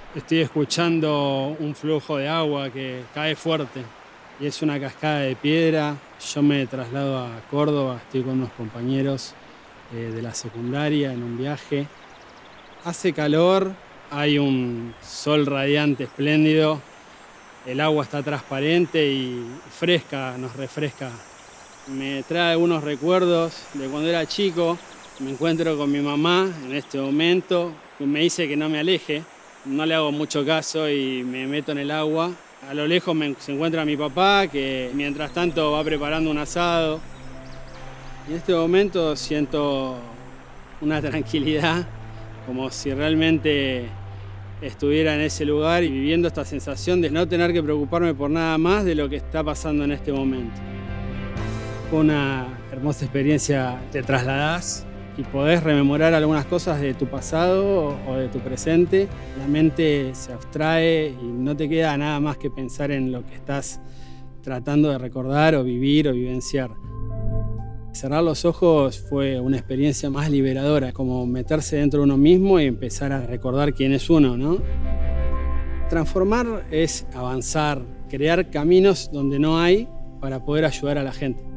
Estoy escuchando un flujo de agua que cae fuerte y es una cascada de piedra. Yo me traslado a Córdoba, estoy con unos compañeros de la secundaria en un viaje. Hace calor, hay un sol radiante espléndido, el agua está transparente y fresca, nos refresca. Me trae algunos recuerdos de cuando era chico. Me encuentro con mi mamá en este momento, que me dice que no me aleje. No le hago mucho caso y me meto en el agua. A lo lejos se encuentra mi papá, que mientras tanto va preparando un asado. En este momento siento una tranquilidad, como si realmente estuviera en ese lugar y viviendo esta sensación de no tener que preocuparme por nada más de lo que está pasando en este momento. Fue una hermosa experiencia, te trasladás y podés rememorar algunas cosas de tu pasado o de tu presente. La mente se abstrae y no te queda nada más que pensar en lo que estás tratando de recordar o vivir o vivenciar. Cerrar los ojos fue una experiencia más liberadora, como meterse dentro de uno mismo y empezar a recordar quién es uno, ¿no? Transformar es avanzar, crear caminos donde no hay para poder ayudar a la gente.